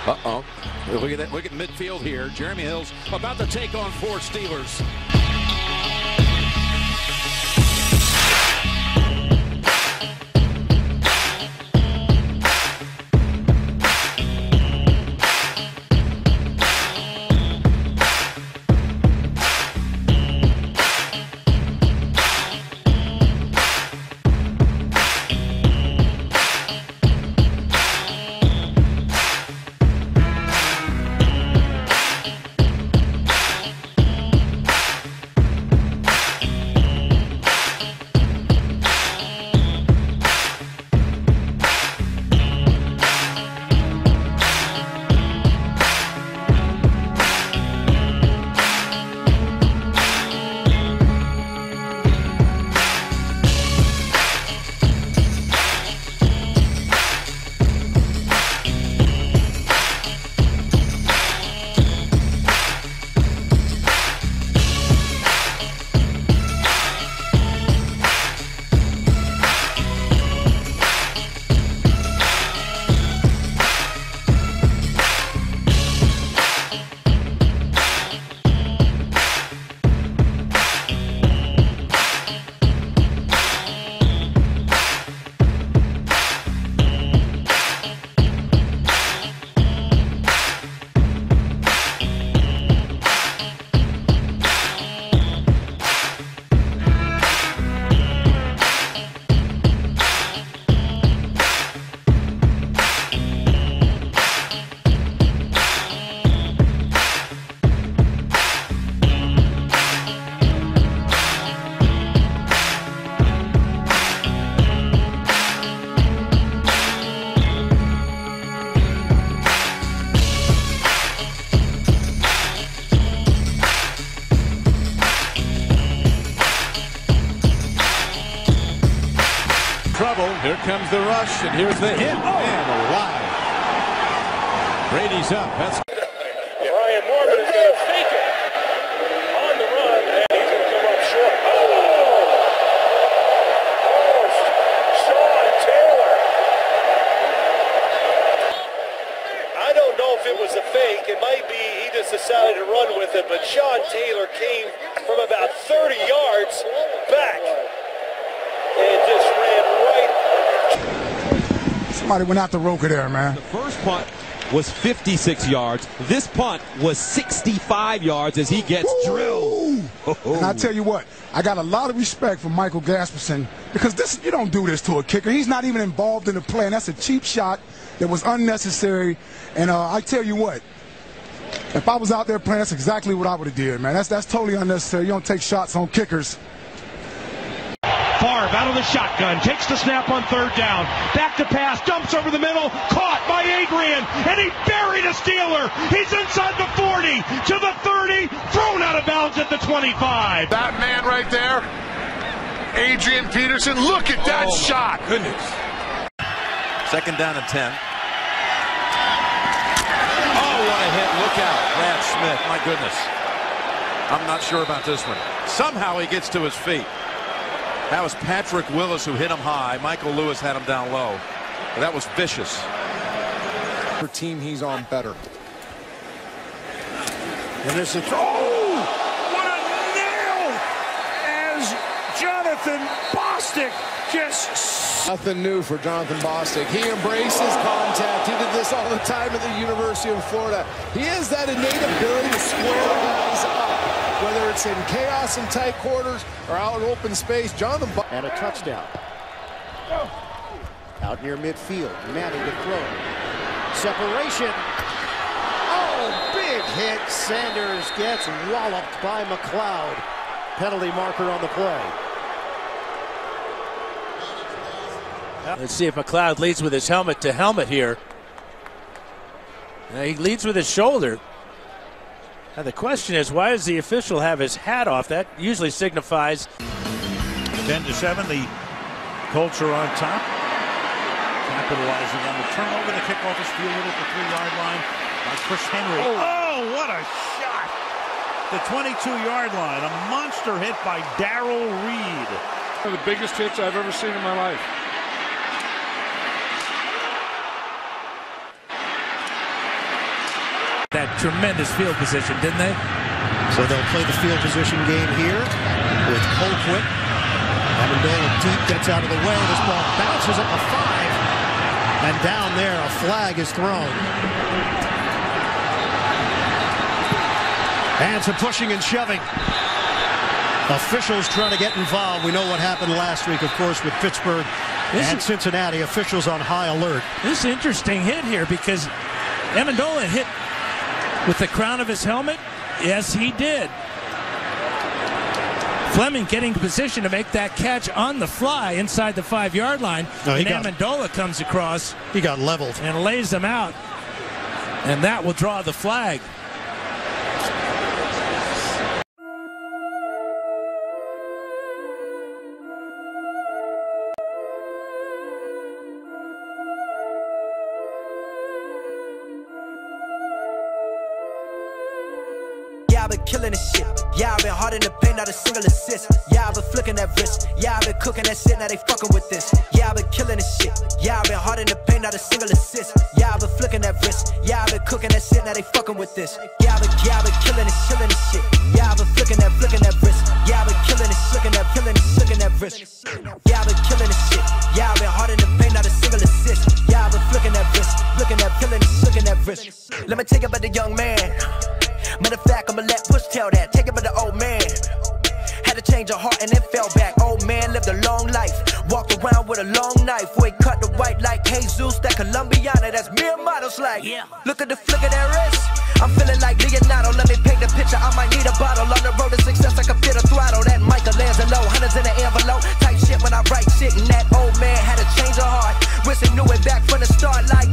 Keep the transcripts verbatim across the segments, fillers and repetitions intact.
Uh-oh. Look at that. Look at midfield here. Jeremy Hill's about to take on four Steelers. Trouble. Here comes the rush, and here's the hit. Oh. And alive. Brady's up. That's Brian Morgan is going to fake it on the run, and he's going to come up short. Oh! Oh, Sean Taylor. I don't know if it was a fake. It might be he just decided to run with it, but Sean Taylor came from about thirty yards back and just ran right. Somebody went out the Roker there, man. The first punt was fifty-six yards. This punt was sixty-five yards as he gets Woo! drilled. Oh. And I tell you what, I got a lot of respect for Michael Gasperson because this you don't do this to a kicker. He's not even involved in the play, and that's a cheap shot that was unnecessary. And uh, I tell you what, if I was out there playing, that's exactly what I would have did, man. That's that's totally unnecessary. You don't take shots on kickers. Favre out of the shotgun, takes the snap on third down, back to pass, dumps over the middle, caught by Adrian, and he buried a Steeler. He's inside the forty, to the thirty, thrown out of bounds at the twenty-five. That man right there, Adrian Peterson, look at that oh, shot. Goodness. Second down and ten. Oh, what a hit. Look out. Brad Smith, my goodness. I'm not sure about this one. Somehow he gets to his feet. That was Patrick Willis who hit him high. Michael Lewis had him down low. But that was vicious. For team he's on better. And this is oh, what a nail as Jonathan Bostic just nothing new for Jonathan Bostic. He embraces contact. He did this all the time at the University of Florida. He has that innate ability to square guys up. Whether it's in chaos and tight quarters or out in open space, Jonathan Bo and a touchdown. Out near midfield, Manning to throw. Separation. Oh, big hit. Sanders gets walloped by McLeod. Penalty marker on the play. Let's see if McLeod leads with his helmet to helmet here. Uh, he leads with his shoulder. Now the question is, why does the official have his hat off? That usually signifies. ten to seven, the Colts are on top. Capitalizing on the turnover. The kickoff is fielded at the three-yard line by Chris Henry. Oh. oh, what a shot! The twenty-two-yard line. A monster hit by Darrell Reed. One of the biggest hits I've ever seen in my life. that tremendous field position, didn't they? So they'll play the field position game here with Colquitt. Amendola deep, gets out of the way. This ball bounces up a five. And down there, a flag is thrown. And some pushing and shoving. Officials trying to get involved. We know what happened last week, of course, with Pittsburgh this and is, Cincinnati. Officials on high alert. This is an interesting hit here because Amendola hit with the crown of his helmet. Yes, he did. Fleming getting position to make that catch on the fly inside the five-yard line. No, and got, Amendola comes across. He got leveled. And lays them out. And that will draw the flag. Yeah, I've been killing this shit. Yeah, I've been hard in the paint, not a single assist. Yeah, I've been flicking that wrist. Yeah, I've been cooking that shit, now they fucking with this. Yeah, I've been killing this shit. Yeah, I've been hard in the paint, not a single assist. Yeah, I've been flicking that wrist. Yeah, I've been cooking that shit, now they fucking with this. Yeah, I've been, yeah, I've been killing this, killing this shit. Yeah, I've been flicking that, flicking that wrist. Yeah, I've been killing this, flicking that, killing this, flicking that wrist. Yeah, I've been killing this shit. Yeah, I've been hard in the paint, not a single assist. Yeah, I've been flicking that wrist, flicking that, killing this, flicking that wrist. Let me take it about the young man. Matter of fact, I'ma let Push tell that. Take it by the old man. Had to change her heart and then fell back. Old man lived a long life. Walked around with a long knife. Boy, cut the white like Jesus. That Colombiana, that's mere models like. Yeah. Look at the flick of that wrist. I'm feeling like Leonardo. Let me paint the picture. I might need a bottle. On the road to success, I can fit a throttle. That Michelangelo, hundreds in the envelope. Type shit when I write shit. And that old man had to change her heart. Wish he knew it back from the start. Like,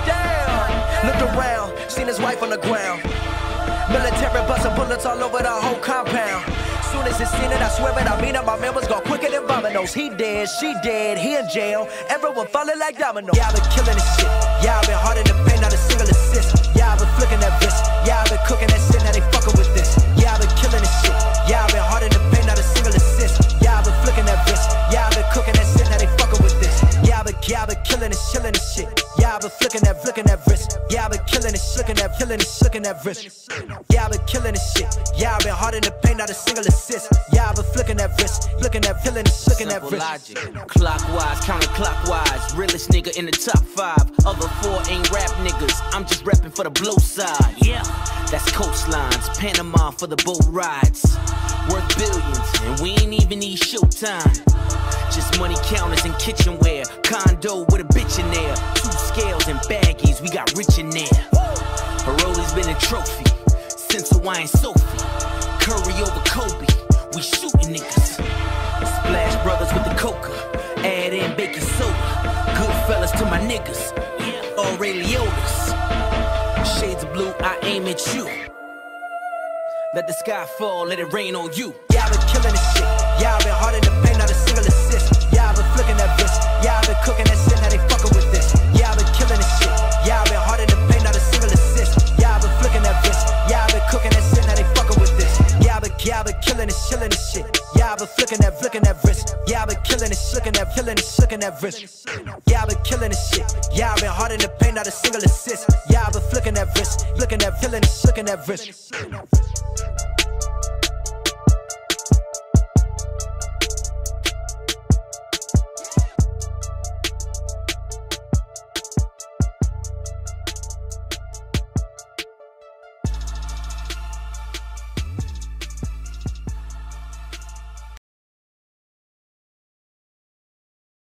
goddamn. Looked around, seen his wife on the ground. Military busting bullets all over the whole compound. Soon as he seen it, I swear it, I mean it. My man was go quicker than dominoes. He dead, she dead, he in jail. Everyone falling like dominoes. Yeah, I've been killing this shit. Yeah, I've been hard in the paint, not a single assist. Yeah, I've been flicking that wrist. Yeah, I've been cooking that shit, now they fucking with this. Yeah, I've been killing this shit. Yeah, I've been hard in the paint, not a single assist. Yeah, I've been flicking that wrist. Yeah, I've been cooking that shit, now they fucking with this. Yeah, I've been, yeah, I've been killing this, killing this shit. Yeah, I've been flicking that, flicking that wrist. Yeah, I've been killing this, flicking that, killing this, flicking that wrist. Yeah, I've been killing this shit. Yeah, I've been hard in the paint, not a single assist. Yeah, I've been flicking that wrist, flicking that, killing this, flicking that wrist. Logic. Clockwise, counterclockwise. Realest nigga in the top five. Other four ain't rap niggas. I'm just rapping for the blow side. Yeah, that's coastlines. Panama for the boat rides. Worth billions, and we ain't even need showtime. Just money counters and kitchenware. Condo with a bitch in there. Two scales and baggies, we got rich in there. Paroli's been a trophy since Hawaiian Sophie. Curry over Kobe, we shooting niggas. Splash Brothers with the coca, add in baking soda. Goodfellas to my niggas, or Ray Liotta's. Shades of blue, I aim at you. Let the sky fall, let it rain on you. Yeah, I've been killing this shit. Yeah, I've been hard in the paint, not a single assist. Yeah, I've been flicking that wrist. Yeah, I've been cooking that shit, now they fucking with this. Yeah, I've been killing this shit. Yeah, I've been hard in the paint, not a single assist. Yeah, I've been flicking that wrist. Yeah, I've been cooking that shit, now they fucking with this. Yeah, I've been, yeah, I've been killing this, killing this shit. Yeah, I've been flicking that, flicking that wrist. Yeah, I've been killing this, flicking that, killing this, flicking that wrist. Yeah, I've been killing this shit. Yeah, I've been hard in the paint, not a single assist. Yeah, I've been flicking that wrist, flicking that, killing this, flicking that wrist.